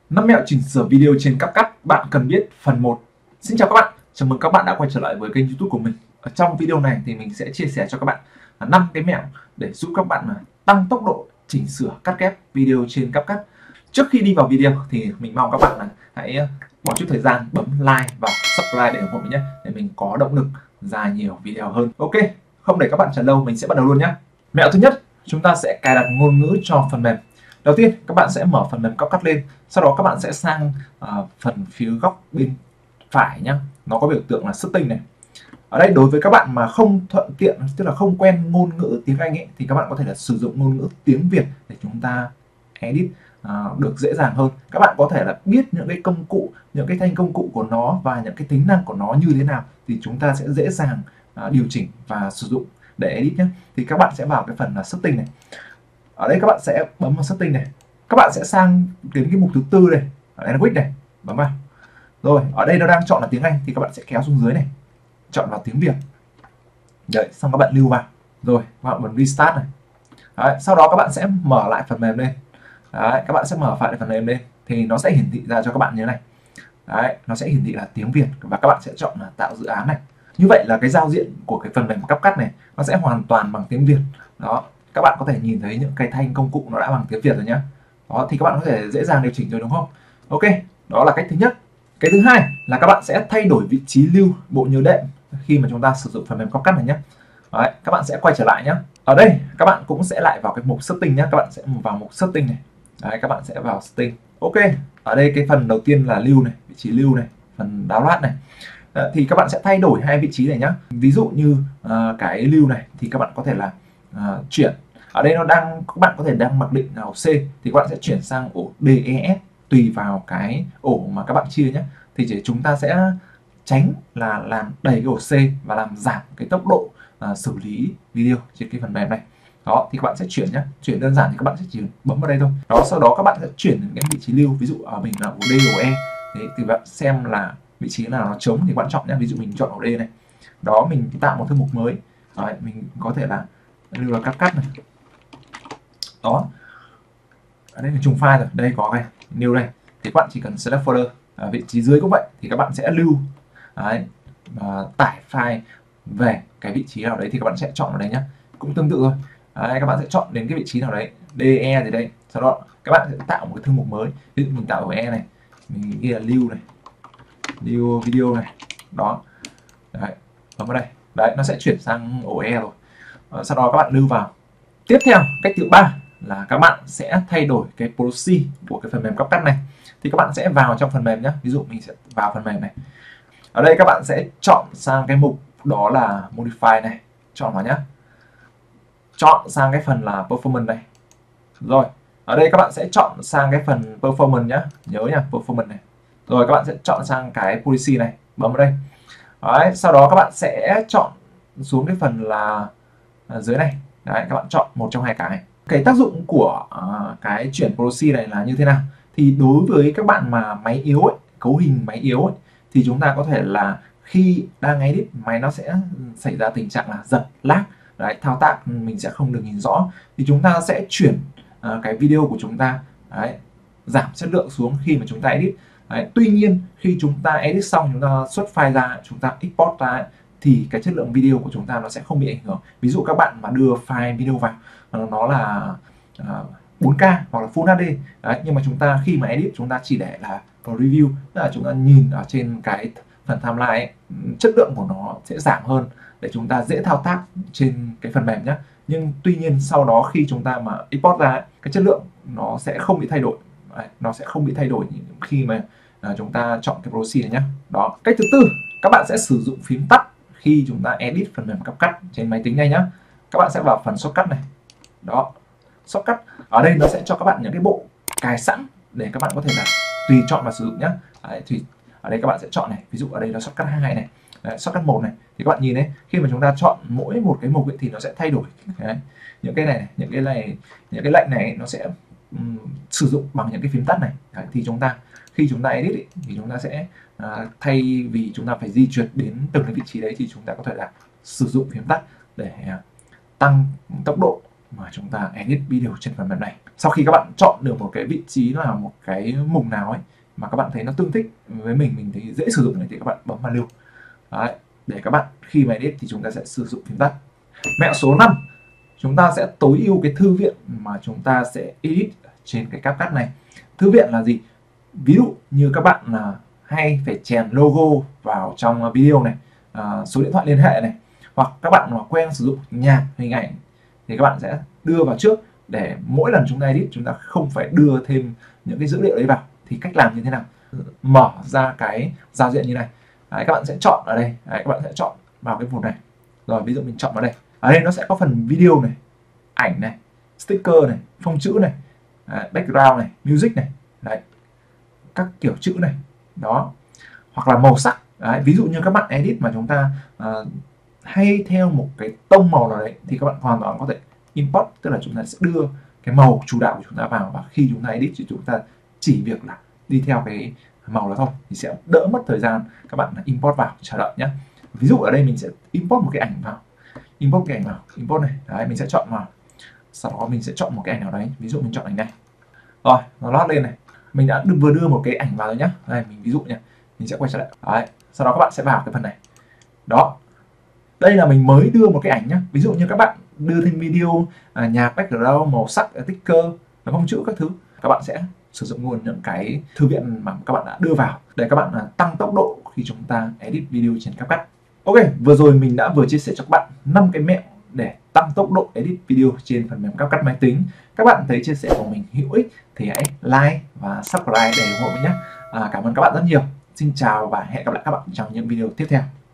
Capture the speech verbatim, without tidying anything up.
năm mẹo chỉnh sửa video trên CapCut bạn cần biết phần một. Xin chào các bạn, chào mừng các bạn đã quay trở lại với kênh YouTube của mình. Ở trong video này thì mình sẽ chia sẻ cho các bạn năm cái mẹo để giúp các bạn tăng tốc độ chỉnh sửa cắt ghép video trên CapCut. Trước khi đi vào video thì mình mong các bạn là hãy bỏ chút thời gian bấm like và subscribe để ủng hộ mình nhé, để mình có động lực ra nhiều video hơn. Ok, không để các bạn chờ lâu, mình sẽ bắt đầu luôn nhé. Mẹo thứ nhất, chúng ta sẽ cài đặt ngôn ngữ cho phần mềm. Đầu tiên các bạn sẽ mở phần mềm CapCut lên, sau đó các bạn sẽ sang uh, phần phía góc bên phải nhé, nó có biểu tượng là setting này. Ở đây đối với các bạn mà không thuận tiện, tức là không quen ngôn ngữ tiếng Anh ấy, thì các bạn có thể là sử dụng ngôn ngữ tiếng Việt để chúng ta edit uh, được dễ dàng hơn. Các bạn có thể là biết những cái công cụ, những cái thanh công cụ của nó và những cái tính năng của nó như thế nào thì chúng ta sẽ dễ dàng uh, điều chỉnh và sử dụng để edit nhé. Thì các bạn sẽ vào cái phần là setting này. Ở đây các bạn sẽ bấm vào setting này, các bạn sẽ sang đến cái mục thứ tư này, language này, bấm vào. Rồi ở đây nó đang chọn là tiếng Anh thì các bạn sẽ kéo xuống dưới này, chọn vào tiếng Việt. Đấy, xong các bạn lưu vào. Rồi các bạn bấm restart này. Đấy, sau đó các bạn sẽ mở lại phần mềm lên. Đấy, các bạn sẽ mở lại phần mềm lên thì nó sẽ hiển thị ra cho các bạn như thế này. Đấy, nó sẽ hiển thị là tiếng Việt và các bạn sẽ chọn là tạo dự án này. Như vậy là cái giao diện của cái phần mềm CapCut này nó sẽ hoàn toàn bằng tiếng Việt. Đó, các bạn có thể nhìn thấy những cái thanh công cụ nó đã bằng tiếng Việt rồi nhé. Đó thì các bạn có thể dễ dàng điều chỉnh rồi đúng không? Ok, đó là cách thứ nhất. Cái thứ hai là các bạn sẽ thay đổi vị trí lưu bộ nhớ đệm khi mà chúng ta sử dụng phần mềm CapCut này nhé. Đấy, các bạn sẽ quay trở lại nhé. Ở đây các bạn cũng sẽ lại vào cái mục setting nhé. Các bạn sẽ vào mục setting này. Đấy, các bạn sẽ vào setting. Ok, ở đây cái phần đầu tiên là lưu này, vị trí lưu này, phần download này. Đấy, thì các bạn sẽ thay đổi hai vị trí này nhé. Ví dụ như uh, cái lưu này thì các bạn có thể là uh, chuyển. Ở đây nó đang, các bạn có thể đang mặc định là ổ C thì các bạn sẽ chuyển sang ổ đê e ép tùy vào cái ổ mà các bạn chia nhé. Thì chỉ chúng ta sẽ tránh là làm đầy cái ổ C và làm giảm cái tốc độ uh, xử lý video trên cái phần mềm này. Đó thì các bạn sẽ chuyển nhé, chuyển đơn giản thì các bạn sẽ chỉ bấm vào đây thôi. Đó, sau đó các bạn sẽ chuyển đến cái vị trí lưu, ví dụ ở mình là ổ D, ổ E. Thế thì bạn xem là vị trí nào nó trống thì quan trọng nhé. Ví dụ mình chọn ổ D này. Đó, mình tạo một thư mục mới. Đấy, mình có thể là lưu là CapCut này. Đó, ở đây là trùng file rồi, đây có cái new đây thì các bạn chỉ cần select folder. Ở vị trí dưới cũng vậy thì các bạn sẽ lưu đấy, và tải file về cái vị trí nào đấy thì các bạn sẽ chọn vào đây nhé, cũng tương tự thôi. Đấy, các bạn sẽ chọn đến cái vị trí nào đấy đê e thì đây, sau đó các bạn sẽ tạo một cái thư mục mới. Ví dụ mình tạo ở E này, mình ghi là lưu này, lưu video này. Đó, đấy, bấm vào đây, đấy nó sẽ chuyển sang ổ E rồi. Ờ, sau đó các bạn lưu vào. Tiếp theo, cách thứ ba là các bạn sẽ thay đổi cái proxy của cái phần mềm CapCut này. Thì các bạn sẽ vào trong phần mềm nhé. Ví dụ mình sẽ vào phần mềm này. Ở đây các bạn sẽ chọn sang cái mục đó là Modify này, chọn vào nhé. Chọn sang cái phần là Performance này. Rồi, ở đây các bạn sẽ chọn sang cái phần Performance nhé. Nhớ nha, Performance này. Rồi các bạn sẽ chọn sang cái Policy này, bấm vào đây. Đấy, sau đó các bạn sẽ chọn xuống cái phần là ở dưới này. Đấy, các bạn chọn một trong hai cái. Cái tác dụng của uh, cái chuyển proxy này là như thế nào? Thì đối với các bạn mà máy yếu ấy, cấu hình máy yếu ấy, thì chúng ta có thể là khi đang edit máy nó sẽ xảy ra tình trạng là giật lag. Đấy, thao tác mình sẽ không được nhìn rõ thì chúng ta sẽ chuyển uh, cái video của chúng ta, đấy, giảm chất lượng xuống khi mà chúng ta edit. Đấy, tuy nhiên khi chúng ta edit xong, chúng ta xuất file ra, chúng ta export ra ấy, thì cái chất lượng video của chúng ta nó sẽ không bị ảnh hưởng. Ví dụ các bạn mà đưa file video vào nó là uh, bốn K hoặc là Full hát đê. Đấy, nhưng mà chúng ta khi mà edit chúng ta chỉ để là preview, tức là chúng ta nhìn ở trên cái phần timeline ấy, chất lượng của nó sẽ giảm hơn để chúng ta dễ thao tác trên cái phần mềm nhé. Nhưng tuy nhiên sau đó khi chúng ta mà export ra ấy, cái chất lượng nó sẽ không bị thay đổi. Đấy, nó sẽ không bị thay đổi khi mà uh, chúng ta chọn cái proxy này nhé. Đó, cách thứ tư, các bạn sẽ sử dụng phím tắt khi chúng ta edit phần mềm CapCut trên máy tính này nhé. Các bạn sẽ vào phần shortcut này. Đó, shortcut ở đây nó sẽ cho các bạn những cái bộ cài sẵn để các bạn có thể là tùy chọn và sử dụng nhé. Đấy, thì ở đây các bạn sẽ chọn này, ví dụ ở đây là shortcut hai này. Đấy, shortcut một này thì các bạn nhìn đấy, khi mà chúng ta chọn mỗi một cái mục ấy, thì nó sẽ thay đổi. Đấy, những cái này, này những cái này, những cái lệnh này nó sẽ um, sử dụng bằng những cái phím tắt này. Đấy, thì chúng ta khi chúng ta edit ấy, thì chúng ta sẽ uh, thay vì chúng ta phải di chuyển đến từng cái vị trí đấy thì chúng ta có thể là sử dụng phím tắt để uh, tăng tốc độ mà chúng ta edit video trên phần mềm này. Sau khi các bạn chọn được một cái vị trí là một cái mục nào ấy mà các bạn thấy nó tương thích với mình, mình thấy dễ sử dụng này thì các bạn bấm vào lưu. Đấy, để các bạn khi mà edit thì chúng ta sẽ sử dụng phím tắt. Mẹo số năm, chúng ta sẽ tối ưu cái thư viện mà chúng ta sẽ edit trên cái CapCut này. Thư viện là gì? Ví dụ như các bạn là hay phải chèn logo vào trong video này, à, số điện thoại liên hệ này, hoặc các bạn mà quen sử dụng nhạc, hình ảnh thì các bạn sẽ đưa vào trước để mỗi lần chúng ta edit chúng ta không phải đưa thêm những cái dữ liệu đấy vào. Thì cách làm như thế nào? Mở ra cái giao diện như này. Đấy, các bạn sẽ chọn ở đây. Đấy, các bạn sẽ chọn vào cái vùng này. Rồi ví dụ mình chọn vào đây. Ở đây nó sẽ có phần video này, ảnh này, sticker này, phông chữ này, đấy, background này, music này, đấy, các kiểu chữ này, đó, hoặc là màu sắc. Đấy, ví dụ như các bạn edit mà chúng ta uh, hay theo một cái tông màu nào đấy thì các bạn hoàn toàn có thể import, tức là chúng ta sẽ đưa cái màu chủ đạo của chúng ta vào, và khi chúng ta edit thì chúng ta chỉ việc là đi theo cái màu đó thôi, thì sẽ đỡ mất thời gian các bạn import vào chờ đợi nhé. Ví dụ ở đây mình sẽ import một cái ảnh vào, import cái ảnh vào, import này, đấy, mình sẽ chọn vào, sau đó mình sẽ chọn một cái ảnh nào đấy, ví dụ mình chọn ảnh này, rồi nó lót lên này, mình đã vừa đưa một cái ảnh vào rồi nhá. Đây mình ví dụ nhé, mình sẽ quay trở lại, đấy, sau đó các bạn sẽ vào cái phần này, đó, đây là mình mới đưa một cái ảnh nhá. Ví dụ như các bạn đưa thêm video, à, nhạc, background, màu sắc, sticker, phông chữ các thứ, các bạn sẽ sử dụng luôn những cái thư viện mà các bạn đã đưa vào để các bạn à, tăng tốc độ khi chúng ta edit video trên CapCut. Ok, vừa rồi mình đã vừa chia sẻ cho các bạn năm cái mẹo để tăng tốc độ edit video trên phần mềm CapCut máy tính. Các bạn thấy chia sẻ của mình hữu ích thì hãy like và subscribe để ủng hộ mình nhé. À, cảm ơn các bạn rất nhiều. Xin chào và hẹn gặp lại các bạn trong những video tiếp theo.